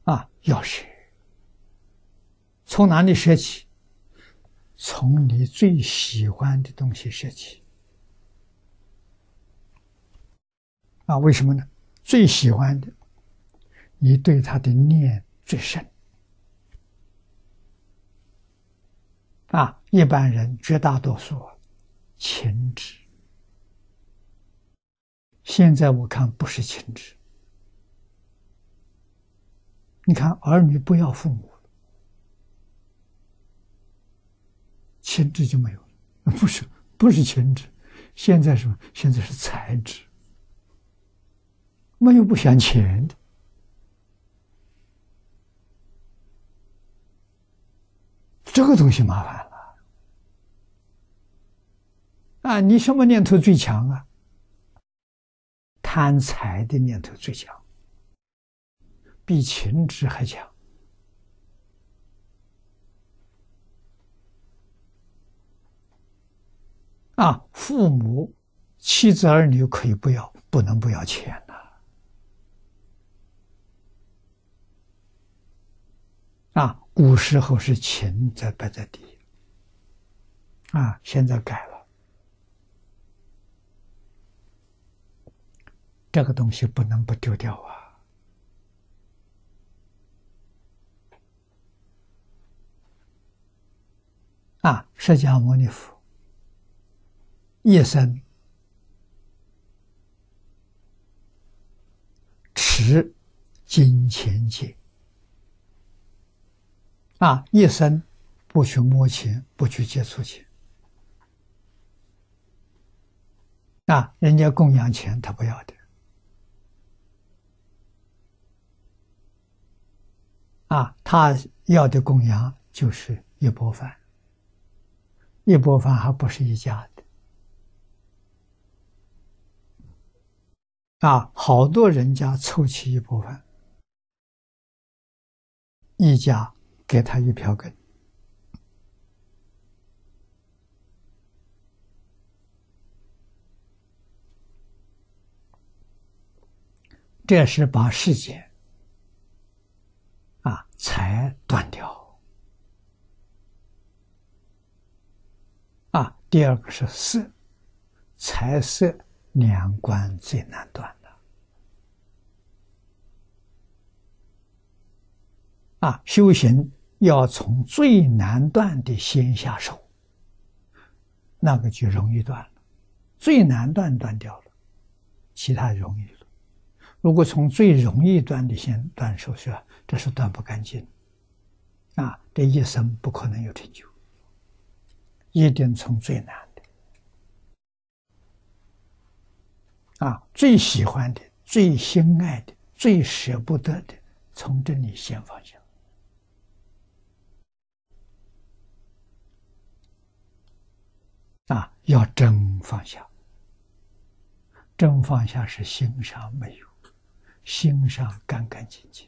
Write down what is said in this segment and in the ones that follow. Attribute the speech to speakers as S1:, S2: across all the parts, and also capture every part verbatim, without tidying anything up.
S1: 啊，要舍。从哪里舍起？从你最喜欢的东西舍起。啊，为什么呢？最喜欢的，你对他的念最深。啊，一般人绝大多数情执。现在我看不是情执。你看儿女不要父母，情执就没有了。不是不是情执，现在什么？现在是财执。没有不想钱的。这个东西麻烦了。啊，你什么念头最强啊？贪财的念头最强，比情执还强。啊，父母、妻子、儿女可以不要，不能不要钱呐。啊，古时候是情在摆在第一，啊，现在改了，这个东西不能不丢掉啊！啊，释迦牟尼佛一生持金钱戒。啊，一生不去摸钱，不去接触钱。啊，人家供养钱他不要的。啊，他要的供养就是一钵饭，一钵饭还不是一家的。啊，好多人家凑齐一钵饭，一家给他一瓢羹。这是把世间啊财断掉。啊，第二个是色，财色两关最难断的。啊，修行要从最难断的先下手，那个就容易断了。最难断断掉了，其他容易了。如果从最容易断的先断手续，这是断不干净。啊，这一生不可能有成就，一定从最难的。啊，最喜欢的、最心爱的、最舍不得的，从这里先放下。啊，要真放下。真放下是心上没有，心上干干净净。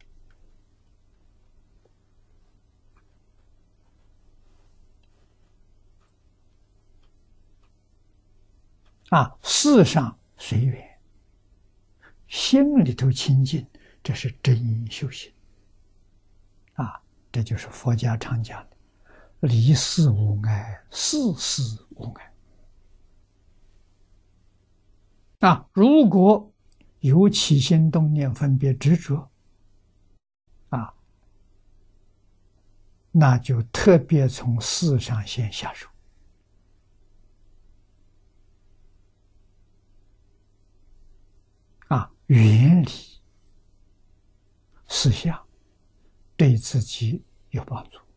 S1: 啊，事上随缘，心里头清净，这是真修行。啊，这就是佛家常讲的离事无碍，事事无碍。啊，如果有起心动念、分别执着，啊，那就特别从事上先下手。啊，远离事项，对自己有帮助。